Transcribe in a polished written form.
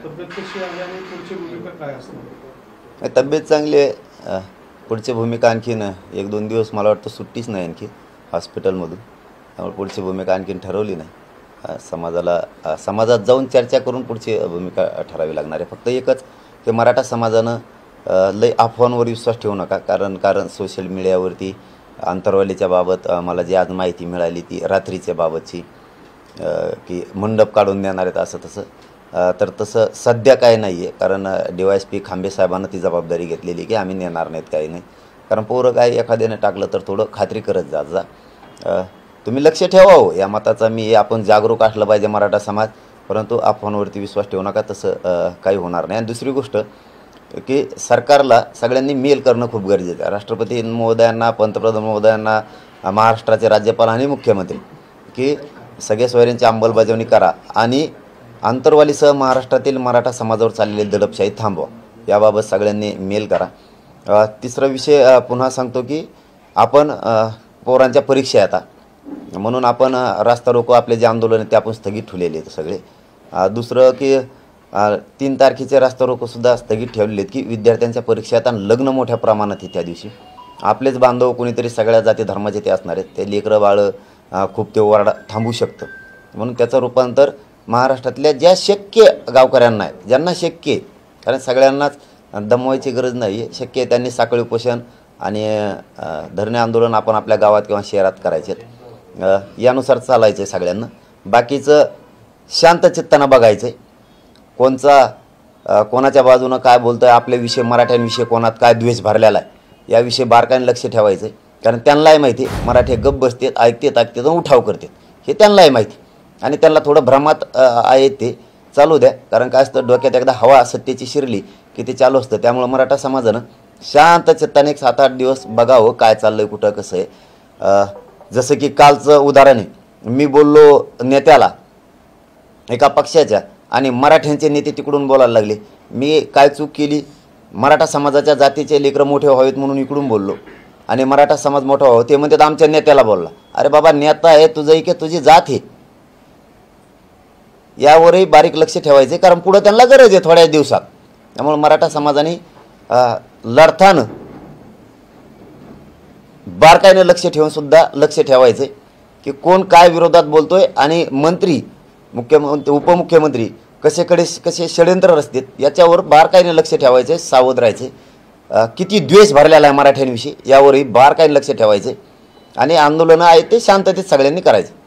तब्येत कशी आहे आणि पुढची भूमिका काय असणार? तब्येत चांगली आहे. पुढची भूमिका आणखीन 1-2 दिवस मला वाटतं सुट्टीच नाही आणखी हॉस्पिटलमधून, त्यामुळे पुढची भूमिका आणखीन ठरवली नाही. समाजात जाऊन चर्चा करून पुढची भूमिका ठरावी लागणार आहे. फक्त एकच की मराठा समाजानं लय अफवांवर विश्वास ठेवू नका. कारण सोशल मीडियावरती अंतरवालीच्या बाबत मला जी आज माहिती मिळाली ती रात्रीच्या बाबतची, की मंडप काढून देणार आहेत असं तसं, तर तसं सध्या काय नाही आहे. कारण DYSP खांबे साहेबांना ती जबाबदारी घेतलेली की आम्ही नेणार नाहीत, काही नाही. कारण पोरं काय एखाद्याने टाकलं तर थोडं खात्री करत जा. तुम्ही लक्ष ठेवा हो या मताचा. आपण जागरूक असलं पाहिजे मराठा समाज, परंतु अफवांवरती विश्वास ठेवू नका. तसं काही होणार नाही. आणि दुसरी गोष्ट की सरकारला सगळ्यांनी मेल करणं खूप गरजेचं आहे. राष्ट्रपती महोदयांना, पंतप्रधान महोदयांना, महाराष्ट्राचे राज्यपाल आणि मुख्यमंत्री की सगळ्या सोयऱ्यांची अंमलबजावणी करा आणि आंतरवालीसह महाराष्ट्रातील मराठा समाजावर चाललेली दडपशाही थांबवा, याबाबत सगळ्यांनी मेल करा. तिसरा विषय पुन्हा सांगतो की आपण पोरांच्या परीक्षा आता, म्हणून आपण रास्ता रोको आपले जे आंदोलन आहे ते आपण स्थगित ठेवलेले आहेत सगळे. दुसरं की 3 तारखेचे रास्ता रोकोसुद्धा स्थगित ठेवलेले आहेत की विद्यार्थ्यांच्या परीक्षा आहेत आणि लग्न मोठ्या प्रमाणात आहे त्या दिवशी. आपलेच बांधव कोणीतरी सगळ्या जाती धर्माचे ते असणार आहेत, ते लेकरं बाळं खूप ते ओरडा थांबू शकतं. म्हणून त्याचं रूपांतर महाराष्ट्रातल्या ज्या शक्य गावकऱ्यांना आहे, ज्यांना शक्य आहे, कारण सगळ्यांनाच दमवायची गरज नाही आहे, शक्य आहे त्यांनी साखळी उपोषण आणि धरणे आंदोलन आपण आपल्या गावात किंवा शहरात करायचे. यानुसार चालायचं आहे सगळ्यांना. बाकीचं शांत चित्तानं बघायचं आहे. कोणाच्या बाजूनं काय बोलतं आहे, आपल्याविषयी मराठ्यांविषयी कोणात काय द्वेष भरलेला आहे याविषयी बारकाईने लक्ष ठेवायचं आहे. कारण त्यांनाही माहिती आहे मराठी गप्प बसतात, ऐकतात आणि उठाव करतात, हे त्यांनाही माहिती. आणि त्यांना थोडं भ्रमात आहे ते चालू द्या. कारण काय असतं, डोक्यात एकदा हवा सत्तेची शिरली की ते चालू असतं. त्यामुळं मराठा समाजानं शांत चित्ताने 7-8 दिवस बघावं काय चाललं आहे, कुठं कसं आहे. जसं की कालचं उदाहरण आहे, मी बोललो नेत्याला एका पक्षाच्या आणि मराठ्यांचे नेते तिकडून बोलायला लागले. मी काय चूक केली? मराठा समाजाच्या जातीचे लेकरं मोठे व्हावेत म्हणून इकडून बोललो आणि मराठा समाज मोठा व्हावा ते म्हणतात आमच्या नेत्याला बोलला. अरे बाबा, नेता आहे तुझं की तुझी जात आहे, यावरही बारीक लक्ष ठेवायचे. कारण पुढं त्यांना गरज आहे थोड्या दिवसात. त्यामुळे मराठा समाजाने लढताना बारकाईने लक्ष ठेवून सुद्धा लक्ष ठेवायचे की कोण काय विरोधात बोलतोय आणि मंत्री, मुख्यमंत्री, उपमुख्यमंत्री कसे षड्यंत्र रचतात याच्यावर बारकाईने लक्ष ठेवायचे, सावध राहायचे. किती द्वेष भरलेला आहे मराठ्यांविषयी यावरही बारकाईने लक्ष ठेवायचे आणि आंदोलनं आहेत ते शांततेत सगळ्यांनी करायचे.